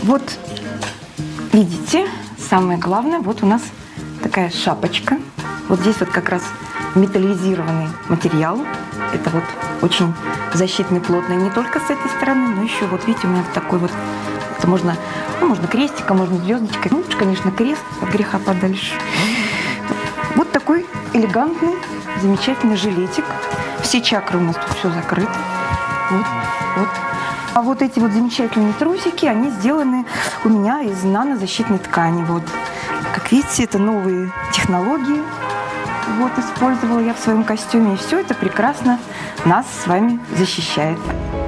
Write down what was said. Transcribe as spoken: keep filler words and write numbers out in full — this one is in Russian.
Вот, видите, самое главное, вот у нас такая шапочка. Вот здесь вот как раз металлизированный материал. Это вот очень защитный, плотный не только с этой стороны, но еще вот видите, у меня вот такой вот, это можно, ну, можно крестиком, можно звездочкой. Ну, лучше, конечно, крест, от греха подальше. Вот такой элегантный, замечательный жилетик. Все чакры у нас тут все закрыто. Вот, вот. А вот эти вот замечательные трусики, они сделаны у меня из нанозащитной ткани. Вот. Как видите, это новые технологии. Вот, использовала я в своем костюме. И все это прекрасно нас с вами защищает.